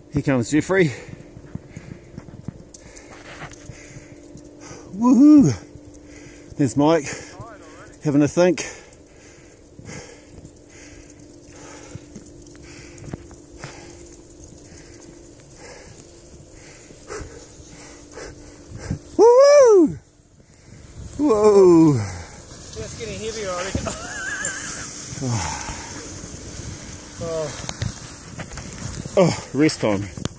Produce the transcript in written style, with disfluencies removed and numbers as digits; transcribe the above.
Here comes Jeffrey. Woohoo! There's Mike, having a think. Woo! Whoa! Just getting heavier, I reckon. Oh, rest time.